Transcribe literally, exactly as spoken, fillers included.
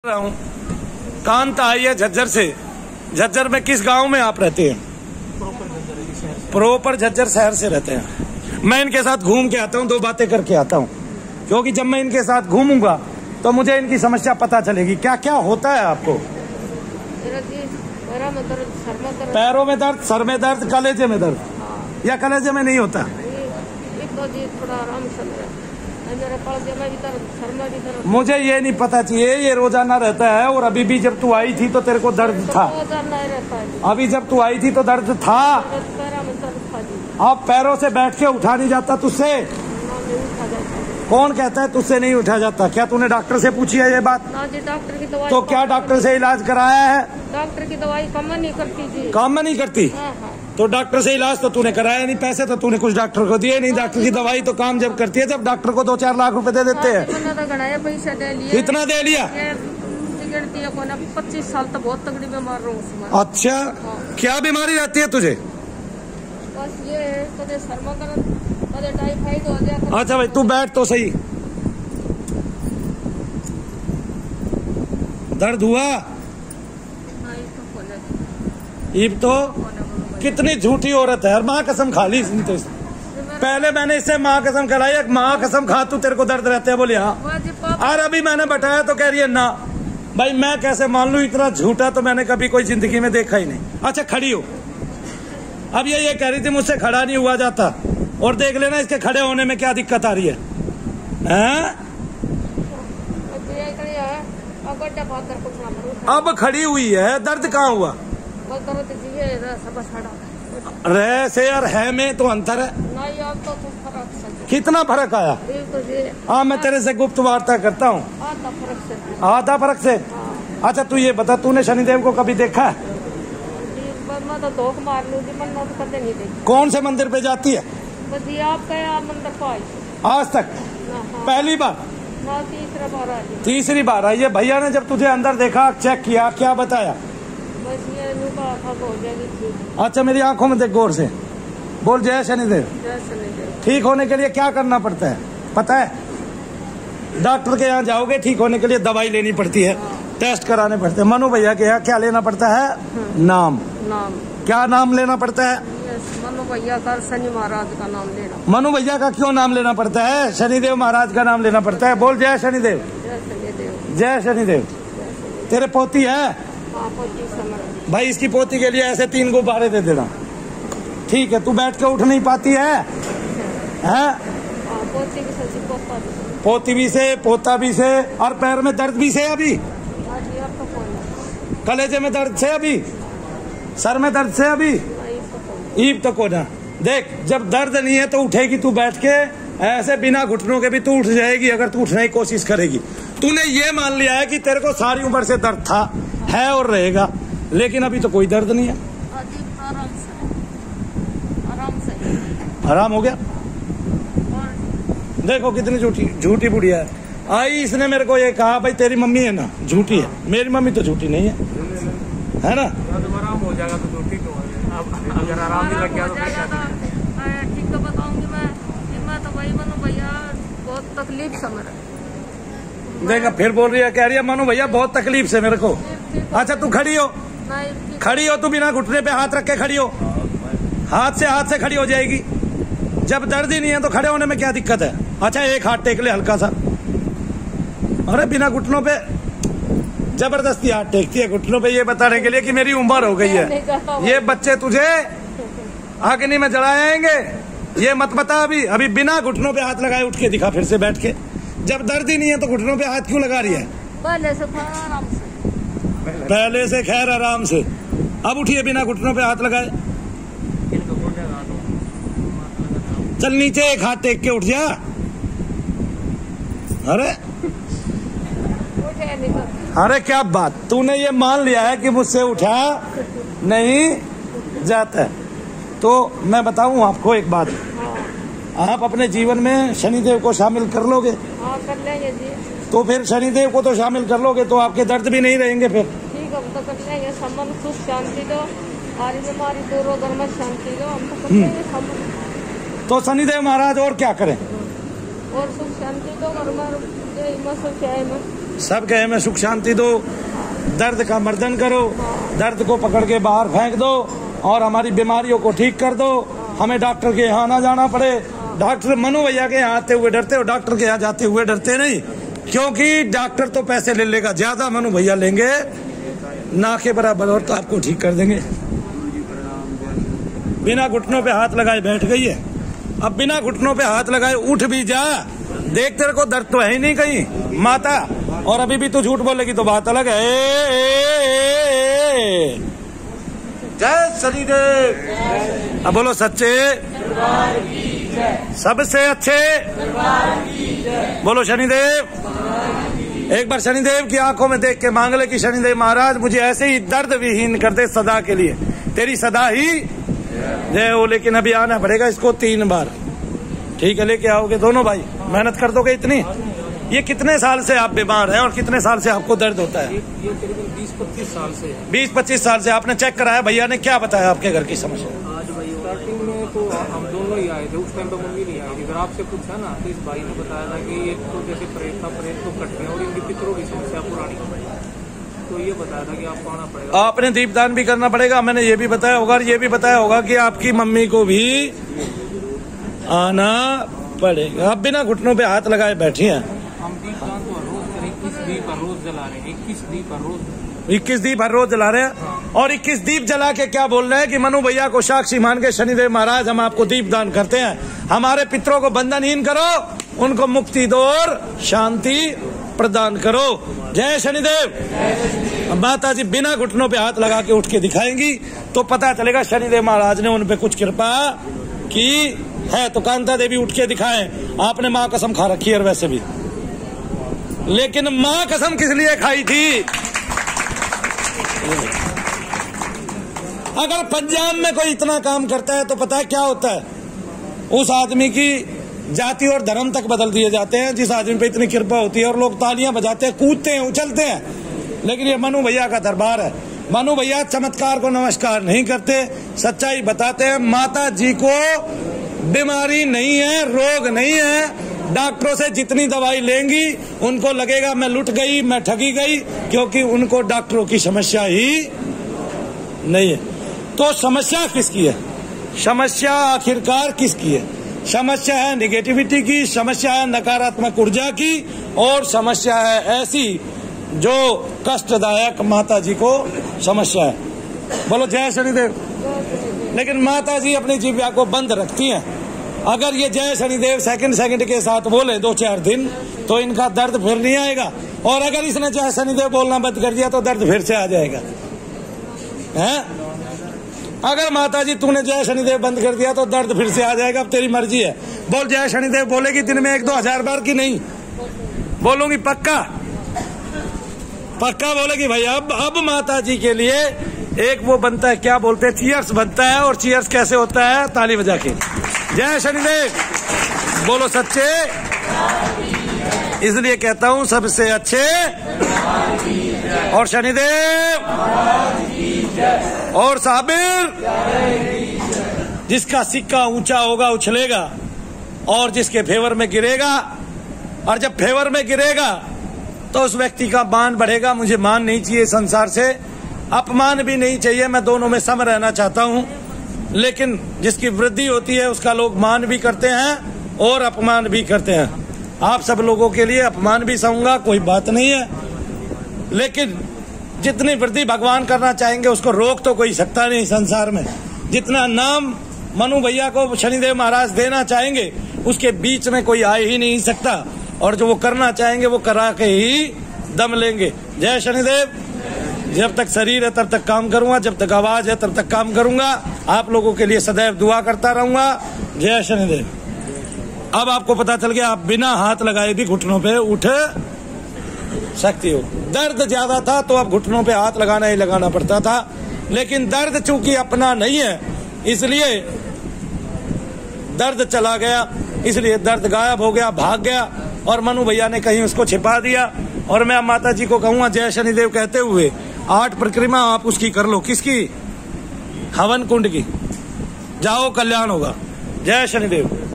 हूँ कांता आई है झज्जर से। झज्जर में किस गांव में आप रहते हैं? प्रॉपर झज्जर शहर से रहते हैं। मैं इनके साथ घूम के आता हूँ, दो बातें करके आता हूँ, क्योंकि जब मैं इनके साथ घूमूंगा तो मुझे इनकी समस्या पता चलेगी। क्या क्या होता है आपको? पैरों में दर्द, सर में दर्द, कलेजे में दर्द, या कलेजे में नहीं होता? मुझे ये नहीं पता चाहिए, ये रोजाना रहता है। और अभी भी जब तू आई थी तो तेरे को दर्द था? अभी जब तू आई थी तो दर्द था? अब पैरों से बैठ के उठा नहीं जाता तुझसे? कौन कहता है तुझसे नहीं उठा जाता? क्या तूने डॉक्टर से पूछी है ये बात? डॉक्टर की दवाई तो क्या डॉक्टर से इलाज कराया है? डॉक्टर की दवाई काम नहीं करती जी। काम नहीं करती? हाँ हाँ। तो डॉक्टर से इलाज तो तूने कराया नहीं, पैसे तो तूने कुछ डॉक्टर को दिए नहीं। डॉक्टर की दवाई तो काम जब करती है जब डॉक्टर को दो चार लाख रुपए दे देते हैं। पैसा दे लिया। कितना दे लिया? पच्चीस साल तक बहुत तगड़ी बीमार रहूँ। अच्छा, क्या बीमारी रहती है तुझे? बस ये है, कदे सर में दर्द, कदे टाइफाइड हो जाए। अच्छा भाई तू बैठ तो सही। दर्द हुआ? इब तो कितनी झूठी औरत है। माँ कसम खा ली इसने तो। इस पहले मैंने इससे माँ कसम खिलाई, एक माँ कसम खा तू तेरे को दर्द रहते है? बोले हाँ। और अभी मैंने बताया तो कह रही है ना। भाई मैं कैसे मान लूं? इतना झूठा तो मैंने कभी कोई जिंदगी में देखा ही नहीं। अच्छा खड़ी हो। अब ये ये कह रही थी मुझसे खड़ा नहीं हुआ जाता, और देख लेना इसके खड़े होने में क्या दिक्कत आ रही है, है? अब खड़ी हुई है, दर्द कहाँ हुआ? रह से और है में तो अंतर है। नहीं, अब तो फर्क। कितना फर्क आया? हाँ मैं तेरे से गुप्त वार्ता करता हूँ। आधा फर्क से। आधा फर्क से? हाँ। अच्छा तू ये बता, तूने शनिदेव को कभी देखा है? मैं तो धोख मार लूँ जी, मैं तो कभी नहीं देखी। कौन से मंदिर पे जाती है? बस ये आप गए मंदिर को आई आज तक? पहली बार? ना, तीसरा बार आई। तीसरी बार आई है। भैया ने जब तुझे अंदर देखा, चेक किया, क्या बताया? बस ये हो जाएगी। अच्छा मेरी आंखों में देख गौर से, बोल जय शनिदेव। जय शनिदेव। ठीक होने के लिए क्या करना पड़ता है पता है? डॉक्टर के यहाँ जाओगे, ठीक होने के लिए दवाई लेनी पड़ती है, टेस्ट कराने पड़ते हैं। मनु भैया के यहाँ क्या लेना पड़ता है? नाम। नाम क्या नाम लेना पड़ता है? मनु भैया का शनि महाराज का नाम लेना। मनु भैया का क्यों नाम लेना पड़ता है? शनिदेव महाराज का नाम लेना पड़ता है। बोल जय शनिदेव। जय शनिदेव। जय शनिदेव। तेरे पोती है? हाँ, पोती समर। भाई इसकी पोती के लिए ऐसे तीन गुब्बारे दे देना, ठीक है? तू बैठ के उठ नहीं पाती है, है? पोती भी से, पोता भी से। पोती भी से, पोता भी से, और पैर में दर्द भी से अभी? कलेजे में दर्द से अभी? सर में दर्द से अभी? ईब तो को ना। देख जब दर्द नहीं है तो उठेगी तू बैठ के, ऐसे बिना घुटनों के भी तू उठ जाएगी अगर तू उठने की कोशिश करेगी। तूने ये मान लिया है कि तेरे को सारी उम्र से दर्द था, है और रहेगा, लेकिन अभी तो कोई दर्द नहीं है। आराम से, आराम से आराम हो गया। देखो कितनी झूठी झूठी बुढ़िया है। आई इसने मेरे को ये कहा भाई तेरी मम्मी है ना झूठी है। मेरी मम्मी तो झूठी नहीं है, है ना? आराम हो जाएगा तो झूठी तो अगर आराम नहीं लग गया तो ठीक तो बताऊंगी मैं। मैं तो भाई मनु भैया बहुत तकलीफ से मेरे। देखा फिर बोल रही है, कह रही है मनु भैया बहुत तकलीफ से मेरे को। अच्छा तू खड़ी हो, खड़ी हो तू, बिना घुटने पे हाथ रख के खड़ी हो। हाथ से हाथ से खड़ी हो जाएगी। जब दर्द ही नहीं है तो खड़े होने में क्या दिक्कत है? अच्छा एक हाथ टेक ले हल्का सा। अरे बिना घुटनों पे जबरदस्ती हाथ टेकती है घुटनों पे, ये बताने के लिए कि मेरी उम्र हो गई है। ये बच्चे तुझे अग्नि में जलाएंगे, ये मत बता। अभी अभी बिना घुटनों पे हाथ लगाए उठ के दिखा फिर से बैठ के। जब दर्द ही नहीं है तो घुटनों पे हाथ क्यों लगा रही है? पहले से आराम से, पहले से खैर आराम से। अब उठिए बिना घुटनों पे हाथ लगाए। चल नीचे एक हाथ टेक के उठ जा। अरे अरे क्या बात, तूने ये मान लिया है कि मुझसे उठा नहीं जाता है। तो मैं बताऊं आपको एक बात, आप अपने जीवन में शनिदेव को शामिल कर लोगे? हाँ, कर लेंगे जी। तो फिर शनिदेव को तो शामिल कर लोगे तो आपके दर्द भी नहीं रहेंगे फिर। ठीक है, हम तो कर लेंगे। संबंध सुख शांति दो, हमारी बीमारी दूर हो, धर्म शांति दो, हम तो कर लेंगे संबंध। तो शनिदेव महाराज और क्या करें? और सुख शांति दो, और सब कहे में सुख शांति दो, दर्द का मर्दन करो, दर्द को पकड़ के बाहर फेंक दो और हमारी बीमारियों को ठीक कर दो। हमें डॉक्टर के यहाँ ना जाना पड़े। डॉक्टर मनु भैया के यहाँ आते हुए डरते हो, डॉक्टर के यहाँ जाते हुए डरते नहीं, क्योंकि डॉक्टर तो पैसे ले लेगा ज्यादा, मनु भैया लेंगे ना के बराबर और तो आपको ठीक कर देंगे। बिना घुटनों पे हाथ लगाए बैठ गई है, अब बिना घुटनों पे हाथ लगाए उठ भी जा, देख तेरे को दर्द तो है ही नहीं कहीं माता, और अभी भी तू झूठ बोलेगी तो बात अलग है। ए, ए, ए, ए। जय शनिदेव। अब बोलो सच्चे सबसे अच्छे, बोलो शनिदेव। एक बार शनिदेव की आंखों में देख के मांग ले कि शनिदेव महाराज मुझे ऐसे ही दर्द विहीन कर दे सदा के लिए, तेरी सदा ही जय हो। लेकिन अभी आना पड़ेगा इसको तीन बार, ठीक है? लेके आओगे दोनों भाई, मेहनत कर दोगे इतनी? ये कितने साल से आप बीमार हैं और कितने साल से आपको दर्द होता है? ये करीबन बीस पच्चीस साल से है। बीस पच्चीस साल से आपने चेक कराया? भैया ने क्या बताया आपके घर की समस्या? आज भाई स्टार्टिंग में तो हम दोनों ही आए थे, उस टाइम पे मम्मी नहीं आई थी। अगर आपसे पूछा ना तो इस भाई ने बताया था कि एक तो जैसे प्रेत था, प्रेत को कट गया और इनकी पितरों की समस्या पुरानी, तो ये बताया था कि आपको आना पड़ेगा। आपने दीपदान भी करना पड़ेगा, मैंने ये भी बताया होगा, ये भी बताया होगा कि आपकी मम्मी को भी आना पड़ेगा। आप बिना घुटनों पे हाथ लगाए बैठी हैं। हम दीपदान तो रोज इक्कीस दीप हर रोज जला रहे हैं, इक्कीस दीप हर रोज इक्कीस दीप हर रोज जला रहे हैं। और इक्कीस दीप जला के क्या बोल रहे हैं कि मनु भैया को साक्षी मान के शनिदेव महाराज हम आपको दीप दान करते हैं, हमारे पितरों को बंधनहीन करो, उनको मुक्ति दो और शांति प्रदान करो। जय शनिदेव। माता जी बिना घुटनों पे हाथ लगा के उठ के दिखाएंगी तो पता चलेगा शनिदेव महाराज ने उन पे कुछ कृपा की है। तो कांता देवी उठ के दिखाएं। आपने माँ कसम खा रखी है वैसे भी, लेकिन माँ कसम किस लिए खाई थी? अगर पंजाब में कोई इतना काम करता है तो पता है क्या होता है? उस आदमी की जाति और धर्म तक बदल दिए जाते हैं जिस आदमी पे इतनी कृपा होती है, और लोग तालियां बजाते हैं, कूदते हैं, उछलते हैं। लेकिन ये मनु भैया का दरबार है। मनु भैया चमत्कार को नमस्कार नहीं करते, सच्चाई बताते हैं। माता जी को बीमारी नहीं है, रोग नहीं है। डॉक्टरों से जितनी दवाई लेंगी उनको लगेगा मैं लुट गई, मैं ठगी गई, क्योंकि उनको डॉक्टरों की समस्या ही नहीं है। तो समस्या किसकी है? समस्या आखिरकार किसकी है? समस्या है निगेटिविटी की, समस्या है नकारात्मक ऊर्जा की, और समस्या है ऐसी जो कष्टदायक माता जी को समस्या है। बोलो जय शनिदेव। लेकिन माता जी अपनी जीविका को बंद रखती हैं। अगर ये जय शनिदेव सेकंड सेकंड के साथ बोले दो चार दिन तो इनका दर्द फिर नहीं आएगा, और अगर इसने जय शनिदेव बोलना बंद कर दिया तो दर्द फिर से आ जाएगा। हैं? अगर माता जी तूने जय शनिदेव बंद कर दिया तो दर्द फिर से आ जाएगा। अब तेरी मर्जी है। बोल जय शनिदेव बोलेगी दिन में एक दो हजार बार की नहीं? बोलूंगी पक्का पक्का बोलेगी भाई। अब अब माता जी के लिए एक वो बनता है, क्या बोलते हैं, चीयर्स बनता है। और चीयर्स कैसे होता है? ताली बजा के। जय शनिदेव। बोलो सच्चे। इसलिए कहता हूँ सबसे अच्छे और शनिदेव और साबिर। जिसका सिक्का ऊंचा होगा उछलेगा, और जिसके फेवर में गिरेगा, और जब फेवर में गिरेगा तो उस व्यक्ति का मान बढ़ेगा। मुझे मान नहीं चाहिए संसार से, अपमान भी नहीं चाहिए, मैं दोनों में सम रहना चाहता हूं। लेकिन जिसकी वृद्धि होती है उसका लोग मान भी करते हैं और अपमान भी करते हैं। आप सब लोगों के लिए अपमान भी सहूंगा, कोई बात नहीं है, लेकिन जितनी वृद्धि भगवान करना चाहेंगे उसको रोक तो कोई सकता नहीं संसार में। जितना नाम मनु भैया को शनिदेव महाराज देना चाहेंगे उसके बीच में कोई आ ही नहीं सकता, और जो वो करना चाहेंगे वो करा के ही दम लेंगे। जय शनिदेव। जब तक शरीर है तब तक काम करूंगा, जब तक आवाज है तब तक काम करूंगा। आप लोगों के लिए सदैव दुआ करता रहूंगा। जय शनिदेव। अब आपको पता चल गया आप बिना हाथ लगाए भी घुटनों पे उठ सकती हो। दर्द ज्यादा था तो अब घुटनों पे हाथ लगाना ही लगाना पड़ता था, लेकिन दर्द चूंकि अपना नहीं है इसलिए दर्द चला गया, इसलिए दर्द गायब हो गया, भाग गया, और मनु भैया ने कहीं उसको छिपा दिया। और मैं माता जी को कहूंगा जय शनिदेव कहते हुए आठ परिक्रमा आप उसकी कर लो। किसकी? हवन कुंड की। जाओ कल्याण होगा। जय शनिदेव।